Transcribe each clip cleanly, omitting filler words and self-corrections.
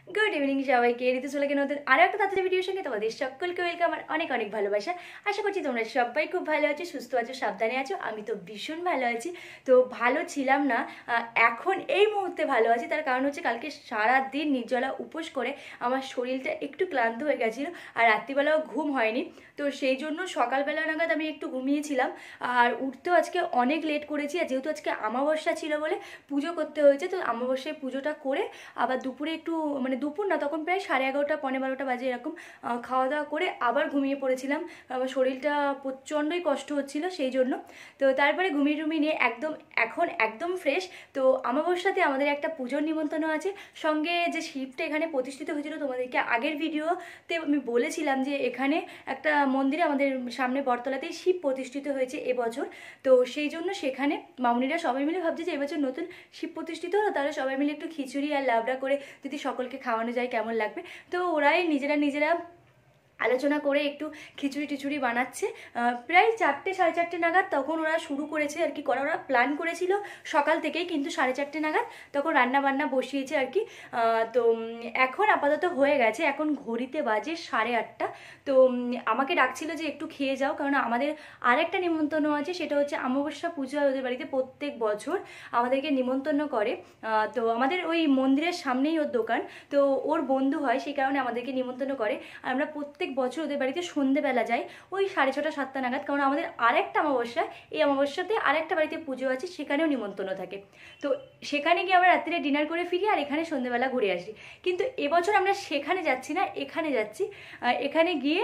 Good evening সবাইকে। ঋতুচলাকে নতুন আরও একটা তাড়াতাড়ি ভিডিওর সঙ্গে তোমাদের সকলকে ওয়েলকাম। আর অনেক অনেক ভালোবাসা। আশা করছি তোমরা সবাই খুব ভালো আছো, সুস্থ আছো, সাবধানে আছো। আমি তো ভীষণ ভালো আছি। তো ভালো ছিলাম না, এখন এই মুহূর্তে ভালো আছি। তার কারণ হচ্ছে কালকে সারাদিন নির্জলা উপোস করে আমার শরীরটা একটু ক্লান্ত হয়ে গেছিলো, আর রাত্রিবেলাও ঘুম হয়নি। তো সেই জন্য সকালবেলা নাগাদ আমি একটু ঘুমিয়েছিলাম, আর উঠতেও আজকে অনেক লেট করেছি। আর যেহেতু আজকে অমাবস্যা ছিল বলে পুজো করতে হয়েছে, তো অমাবস্যায় পুজোটা করে আবার দুপুরে একটু দুপুর না, তখন প্রায় 11:30 পৌনে 12টা বাজে এরকম খাওয়া দাওয়া করে আবার ঘুমিয়ে পড়েছিলাম। আমার শরীরটা প্রচণ্ডই কষ্ট হচ্ছিল সেই জন্য। তো তারপরে ঘুমিয়ে টুমিয়ে নিয়ে এখন একদম ফ্রেশ। তো অমাবস্যাতে আমাদের একটা পুজোর নিমন্ত্রণ আছে, সঙ্গে যে শিবটা এখানে প্রতিষ্ঠিত হয়েছিল তোমাদেরকে আগের ভিডিওতে আমি বলেছিলাম যে এখানে একটা মন্দিরে আমাদের সামনে বটতলাতেই শিব প্রতিষ্ঠিত হয়েছে এবছর। তো সেই জন্য সেখানে মামুনিরা সবাই মিলে ভাবছে যে এবছর নতুন শিব প্রতিষ্ঠিত হলো, তাহলে সবাই মিলে একটু খিচুড়ি আর লাবড়া করে যদি সকলকে খাওয়ানো যায় কেমন লাগবে। তো ওরাই নিজেরা আলোচনা করে একটু খিচুড়ি টিচুড়ি বানাচ্ছে। প্রায় 4টে 4:30 নাগাদ তখন ওরা শুরু করেছে আর কি করা। ওরা প্ল্যান করেছিল সকাল থেকেই, কিন্তু 4:30 নাগাদ তখন রান্না বান্না বসিয়েছে আর কি। তো এখন আপাতত হয়ে গেছে, এখন ঘড়িতে বাজে 8:30। তো আমাকে ডাকছিল যে একটু খেয়ে যাও, কারণ আমাদের আরেকটা নিমন্ত্রণ আছে, সেটা হচ্ছে অমাবস্যা পুজো হয় ওদের বাড়িতে প্রত্যেক বছর, আমাদেরকে নিমন্ত্রণ করে। তো আমাদের ওই মন্দিরের সামনেই ওর দোকান, তো ওর বন্ধু হয়, সেই কারণে আমাদেরকে নিমন্ত্রণ করে। আর আমরা প্রত্যেক বছর ওদের বাড়িতে সন্ধেবেলা যাই ওই 6:30 7টা নাগাদ, কারণ আমাদের আরেকটা অমাবস্যা, এই অমাবস্যাতে আরেকটা বাড়িতে পুজো আছে, সেখানেও নিমন্ত্রণ থাকে। তো সেখানে গিয়ে আমরা রাত্রিরে ডিনার করে ফিরি, আর এখানে সন্ধেবেলা ঘুরে আসি। কিন্তু এবছর আমরা সেখানে যাচ্ছি না, এখানে যাচ্ছি। এখানে গিয়ে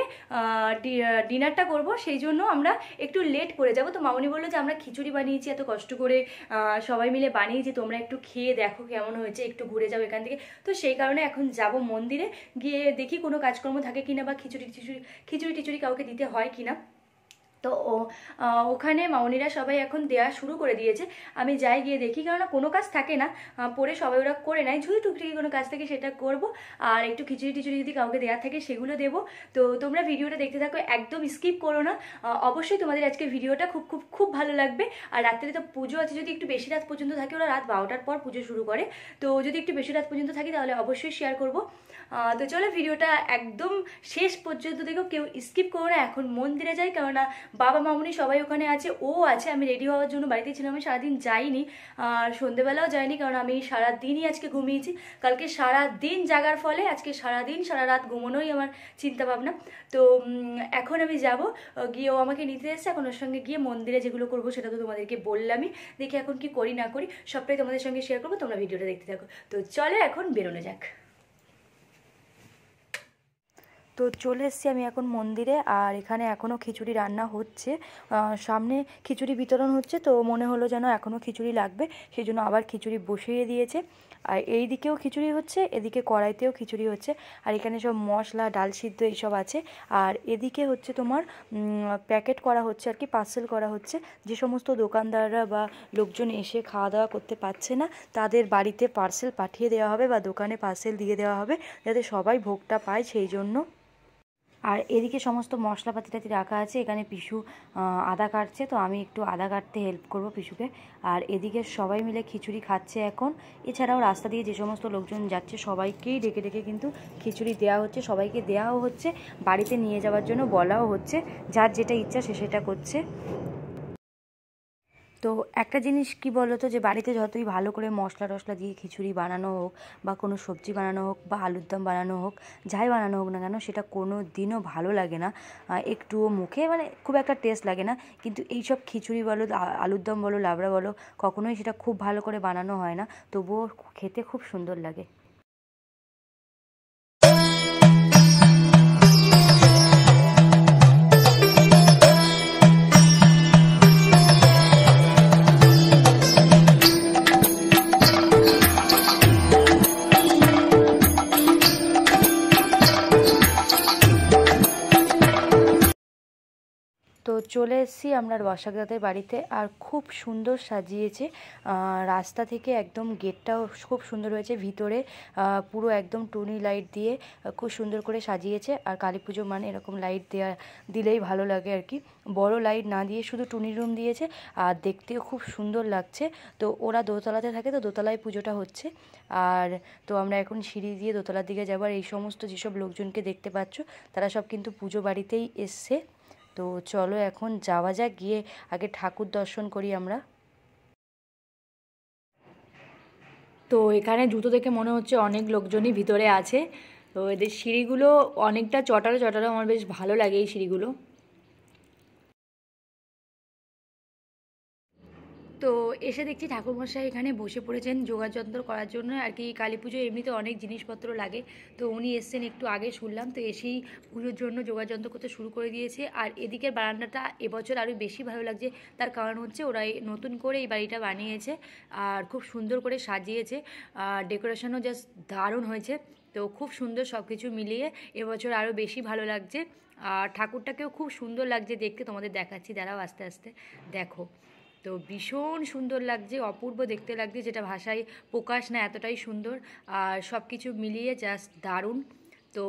ডিনারটা করব, সেই জন্য আমরা একটু লেট করে যাব। তো মামনি বললো যে আমরা খিচুড়ি বানিয়েছি এত কষ্ট করে, সবাই মিলে বানিয়েছি, তোমরা একটু খেয়ে দেখো কেমন হয়েছে, একটু ঘুরে যাও এখান থেকে। তো সেই কারণে এখন যাব মন্দিরে, গিয়ে দেখি কোনো কাজকর্ম থাকে কিনা, বা খিচুড়ি টিচুড়ি কাউকে দিতে হয় কিনা। তো ওখানে মামনিরা সবাই এখন দেওয়া শুরু করে দিয়েছে। আমি যাই গিয়ে দেখি, কারণ কোনো কাজ থাকে না, পরে সবাই ওরা করে নেয়। যদি টুকটাকি কোনো কাজ থাকে সেটা করব, আর একটু খিচুড়ি টিচুড়ি যদি কাউকে দেওয়া থাকে সেগুলো দেবো। তো তোমরা ভিডিওটা দেখতে থাকো, একদম স্কিপ করো না। অবশ্যই তোমাদের আজকে ভিডিওটা খুব খুব খুব ভালো লাগবে। আর রাত্রে তো পুজো আছে, যদি একটু বেশি রাত পর্যন্ত থাকে, ওরা রাত 12টার পর পুজো শুরু করে, তো যদি একটু বেশি রাত পর্যন্ত থাকি তাহলে অবশ্যই শেয়ার করব। তো চলো ভিডিওটা একদম শেষ পর্যন্ত দেখো, কেউ স্কিপ করো না। এখন মন্দিরে যাই, কেননা বাবা মামুনি সবাই ওখানে আছে, ও আছে। আমি রেডি হওয়ার জন্য বাড়িতে ছিলাম, আমি সারাদিন যাইনি, আর সন্ধেবেলাও যাইনি, কারণ আমি সারাদিনই আজকে ঘুমিয়েছি। কালকে সারাদিন জাগার ফলে আজকে সারা রাত ঘুমানোই আমার চিন্তা ভাবনা। তো এখন আমি যাব, গিয়ে ও আমাকে নিতে এসেছে। এখন ওর সঙ্গে গিয়ে মন্দিরে যেগুলো করবো সেটা তো তোমাদেরকে বললামই। দেখি এখন কি করি না করি, সবটাই তোমাদের সঙ্গে শেয়ার করবো। তোমরা ভিডিওটা দেখতে থাকো। তো চলো এখন বেরোনো যাক। তো চলে এসেছি আমি এখন মন্দিরে, আর এখানে এখনও খিচুড়ি রান্না হচ্ছে, সামনে খিচুড়ি বিতরণ হচ্ছে। তো মনে হলো যেন এখনও খিচুড়ি লাগবে, সেই জন্য আবার খিচুড়ি বসিয়ে দিয়েছে। আর এই দিকেও খিচুড়ি হচ্ছে, এদিকে কড়াইতেও খিচুড়ি হচ্ছে। আর এখানে সব মশলা, ডাল সিদ্ধ এইসব আছে। আর এদিকে হচ্ছে তোমার প্যাকেট করা হচ্ছে আর কি, পার্সেল করা হচ্ছে। যে সমস্ত দোকানদাররা বা লোকজন এসে খাওয়া দাওয়া করতে পারছে না, তাদের বাড়িতে পার্সেল পাঠিয়ে দেওয়া হবে, বা দোকানে পার্সেল দিয়ে দেওয়া হবে, যাতে সবাই ভোগটা পায় সেই জন্য। আর এদিকে সমস্ত মশলাপাতি টাতি রাখা আছে। এখানে পিসু আদা কাটছে, তো আমি একটু আদা কাটতে হেল্প করব পিসুকে। আর এদিকে সবাই মিলে খিচুড়ি খাচ্ছে এখন। এছাড়াও রাস্তা দিয়ে যে সমস্ত লোকজন যাচ্ছে সবাইকেই ডেকে ডেকে কিন্তু খিচুড়ি দেওয়া হচ্ছে, সবাইকে দেওয়াও হচ্ছে, বাড়িতে নিয়ে যাওয়ার জন্য বলাও হচ্ছে। যার যেটা ইচ্ছা সে সেটা করছে। তো একটা জিনিস কি বলো তো, যে বাড়িতে যতই ভালো করে মশলা টশলা দিয়ে খিচুড়ি বানানো হোক, বা কোনো সবজি বানানো হোক, বা আলুর দম বানানো হোক, যাই বানানো হোক না কেন, সেটা কোনো দিনও ভালো লাগে না, একটুও মুখে খুব একটা টেস্ট লাগে না। কিন্তু এইসব খিচুড়ি বলো, আলুর দম বলো, লাবড়া বলো, কখনোই সেটা খুব ভালো করে বানানো হয় না, তবুও খেতে খুব সুন্দর লাগে। তো চলে এসেছি আমরা বর্ষাকাদের বাড়িতে, আর খুব সুন্দর সাজিয়েছে। রাস্তা থেকে একদম গেটটাও খুব সুন্দর হয়েছে, ভিতরে পুরো একদম টুনি লাইট দিয়ে খুব সুন্দর করে সাজিয়েছে। আর কালী পুজো মানে এরকম লাইট দিলেই ভালো লাগে আর কি। বড় লাইট না দিয়ে শুধু টুনি রুম দিয়েছে, আর দেখতেও খুব সুন্দর লাগছে। তো ওরা দোতলাতে থাকে, তো দোতলায় পুজোটা হচ্ছে। আর তো আমরা এখন সিঁড়ি দিয়ে দোতলার দিকে যাবো। আর এই সমস্ত যেসব লোকজনকে দেখতে পাচ্ছ তারা সব কিন্তু পুজো বাড়িতেই এসছে। তো চলো এখন যাওয়া যাক, গিয়ে আগে ঠাকুর দর্শন করি আমরা। তো এখানে জুতো দেখে মনে হচ্ছে অনেক লোকজনই ভিতরে আছে। তো এদের সিঁড়িগুলো অনেকটা চটারো চটারো, আমার বেশ ভালো লাগে এই সিঁড়িগুলো। তো এসে দেখছি ঠাকুরমশাই এখানে বসে পড়েছেন যোগাযন্ত্র করার জন্য আর কি। কালী পুজো এমনিতে অনেক জিনিসপত্র লাগে, তো উনি এসছেন একটু আগে শুনলাম। তো এসেই পুজোর জন্য যোগাযন্ত্র করতে শুরু করে দিয়েছে। আর এদিকের বারান্দাটা এবছর আরও বেশি ভালো লাগছে, তার কারণ হচ্ছে ওরা নতুন করে এই বাড়িটা বানিয়েছে আর খুব সুন্দর করে সাজিয়েছে। ডেকোরেশনও জাস্ট দারুণ হয়েছে। তো খুব সুন্দর সব কিছু মিলিয়ে এবছর আরও বেশি ভালো লাগছে। আর ঠাকুরটাকেও খুব সুন্দর লাগছে দেখতে, তোমাদের দেখাচ্ছি, দাঁড়াও আস্তে আস্তে দেখো। তো ভীষণ সুন্দর লাগছে, অপূর্ব দেখতে লাগছে, যেটা ভাষায় প্রকাশ না, এতটাই সুন্দর। আর সব কিছু মিলিয়ে জাস্ট দারুণ। তো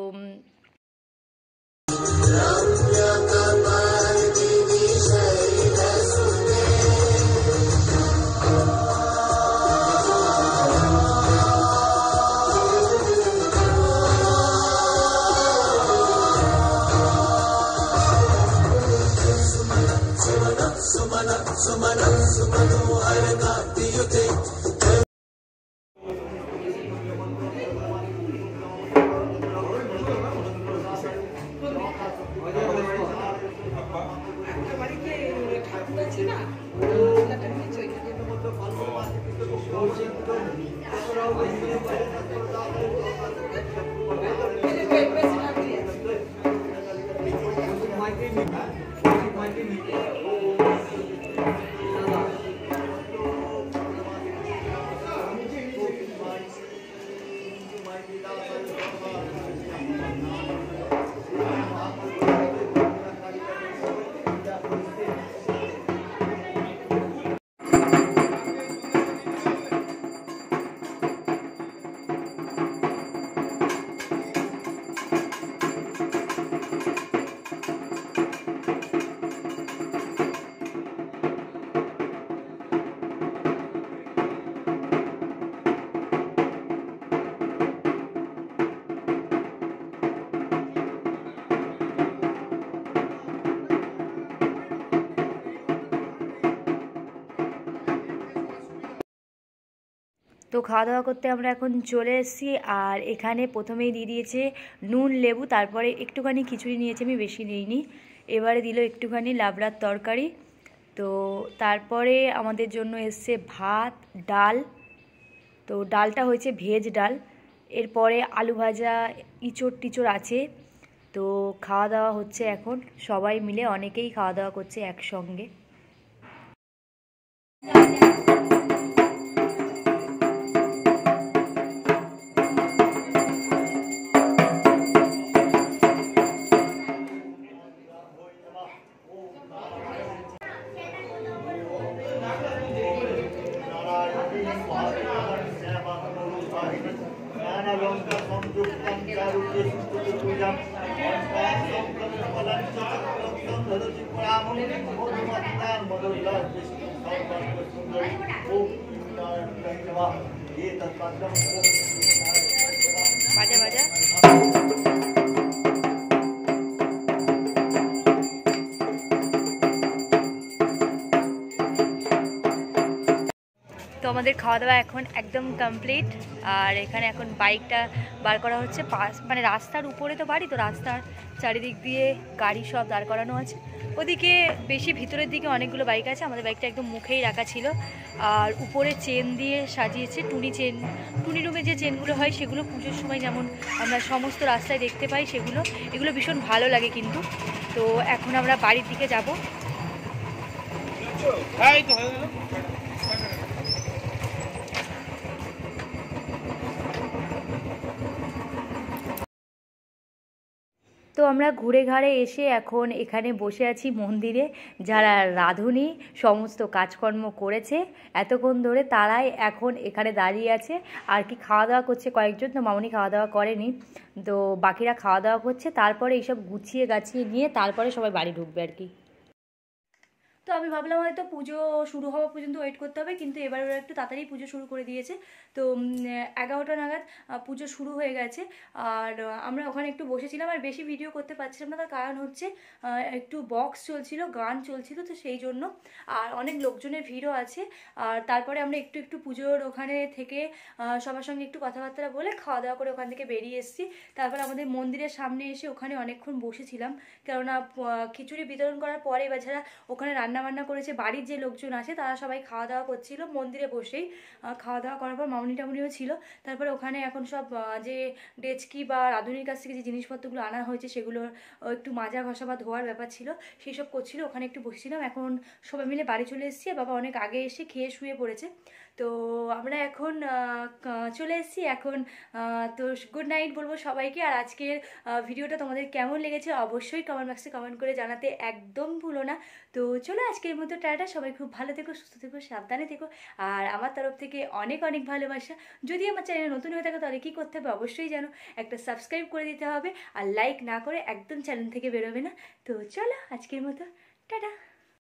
তো খাওয়া দাওয়া করতে আমরা এখন চলে এসেছি। আর এখানে প্রথমেই দিয়ে দিয়েছে নুন লেবু, তারপরে একটুখানি খিচুড়ি নিয়েছে, আমি বেশি নিইনি। এবারে দিল একটুখানি লাবড়ার তরকারি। তো তারপরে আমাদের জন্য এসছে ভাত, ডাল। তো ডালটা হয়েছে ভেজ ডাল। এরপরে আলু ভাজা, ইঁচড় টিচড় আছে। তো খাওয়া দাওয়া হচ্ছে এখন, সবাই মিলে অনেকেই খাওয়া দাওয়া করছে একসঙ্গে। বাজা বাজা তো আমাদের খাওয়া দাওয়া এখন একদম কমপ্লিট। আর এখানে এখন বাইকটা বার করা হচ্ছে, মানে রাস্তার উপরে তো বাড়ি, তো রাস্তার চারিদিক দিয়ে গাড়ি সব দাঁড় করানো আছে। ওদিকে বেশি ভিতরের দিকে অনেকগুলো বাইক আছে, আমাদের বাইকটা একদম মুখেই রাখা ছিল। আর উপরে চেন দিয়ে সাজিয়েছে, টুনি রুমে যে চেনগুলো হয় সেগুলো পুজোর সময় যেমন আমরা সমস্ত রাস্তায় দেখতে পাই সেগুলো, এগুলো ভীষণ ভালো লাগে কিন্তু। তো এখন আমরা বাড়ির দিকে যাব। তো আমরা ঘুরে ঘাড়ে এসে এখন এখানে বসে আছি মন্দিরে। যারা রাঁধুনি সমস্ত কাজকর্ম করেছে এতক্ষণ ধরে তারাই এখন এখানে দাঁড়িয়ে আছে আর কি খাওয়া দাওয়া করছে কয়েকজন। তো মামনি খাওয়া দাওয়া করেনি, তো বাকিরা খাওয়া দাওয়া করছে, তারপরে এইসব গুছিয়ে গাছিয়ে নিয়ে তারপরে সবাই বাড়ি ঢুকবে আর কি। তো আমি ভাবলাম হয়তো পুজো শুরু হওয়া পর্যন্ত ওয়েট করতে হবে, কিন্তু এবার ওরা একটু তাড়াতাড়ি পুজো শুরু করে দিয়েছে। তো 11টা নাগাদ পুজো শুরু হয়ে গেছে। আর আমরা ওখানে একটু বসেছিলাম, আর বেশি ভিডিও করতে পারছিলাম না, তার কারণ হচ্ছে একটু বক্স চলছিল, গান চলছিল, তো সেই জন্য। আর অনেক লোকজনের ভিড়ও আছে। আর তারপরে আমরা একটু একটু পুজোর ওখানে থেকে সবার সঙ্গে একটু কথাবার্তা বলে খাওয়া দাওয়া করে ওখান থেকে বেরিয়ে এসেছি। তারপর আমাদের মন্দিরের সামনে এসে ওখানে অনেকক্ষণ বসেছিলাম, কেননা খিচুড়ি বিতরণ করার পরে বা যারা ওখানে রান্নাবান্না করেছে বাড়ির যে লোকজন আছে তারা সবাই খাওয়া দাওয়া করছিল মন্দিরে বসেই। খাওয়া দাওয়া করার পর মামনি টামনিও ছিল। তারপরে ওখানে এখন সব যে ডেচকি বা রাঁধুনির কাছ থেকে যে জিনিসপত্রগুলো আনা হয়েছে সেগুলোর একটু মাজা ঘষা বা ধোয়ার ব্যাপার ছিল, সেই সব করছিল। ওখানে একটু বসেছিলাম। এখন সবাই মিলে বাড়ি চলে এসেছি, আর বাবা অনেক আগে এসে খেয়ে শুয়ে পড়েছে। তো আমরা এখন চলে এসেছি এখন। তো গুড নাইট বলবো সবাইকে। আর আজকের ভিডিওটা তোমাদের কেমন লেগেছে অবশ্যই কমেন্ট বক্সে কমেন্ট করে জানাতে একদম ভুলো না। তো চলো আজকের মতো টাটা, সবাই খুব ভালো থেকো, সুস্থ থেকো, সাবধানে থেকো। আর আমার তরফ থেকে অনেক অনেক ভালোবাসা। যদি আমার চ্যানেল নতুন হয়ে থাকে তাহলে কী করতে হবে অবশ্যই জানো, একটা সাবস্ক্রাইব করে দিতে হবে, আর লাইক না করে একদম চ্যানেল থেকে বেরোবে না। তো চলো আজকের মতো টাটা।